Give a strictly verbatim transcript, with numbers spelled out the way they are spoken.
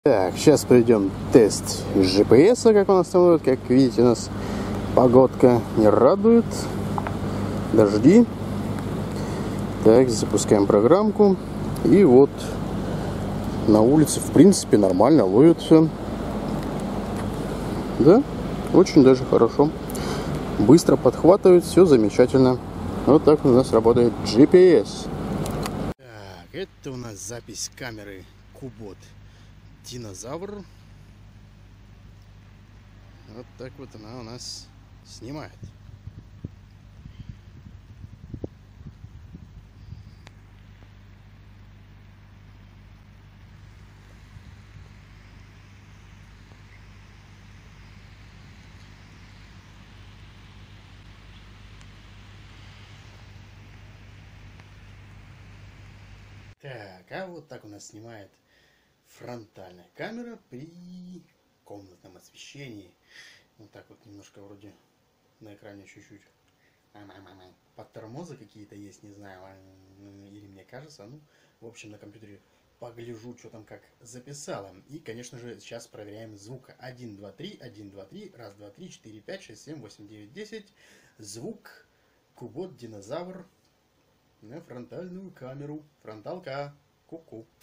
Так, сейчас пройдем тест джи пи эс, как у нас там будет. Как видите, у нас погодка не радует. Дожди. Так, запускаем программку. И вот на улице, в принципе, нормально ловит все. Да, очень даже хорошо. Быстро подхватывает, все замечательно. Вот так у нас работает джи пи эс. Так, это у нас запись камеры Kubot Динозавр. Вот так вот она у нас снимает. Так, а вот так у нас снимает фронтальная камера при комнатном освещении. Вот так вот немножко вроде на экране чуть-чуть под тормозы какие-то есть, не знаю, или мне кажется. Ну, в общем, на компьютере погляжу, что там как записала. И, конечно же, сейчас проверяем звук. один, два, три, один, два, три, раз, два, три, четыре, пять, шесть, семь, восемь, девять, десять. Звук Kubot Динозавр на фронтальную камеру. Фронталка. Ку-ку.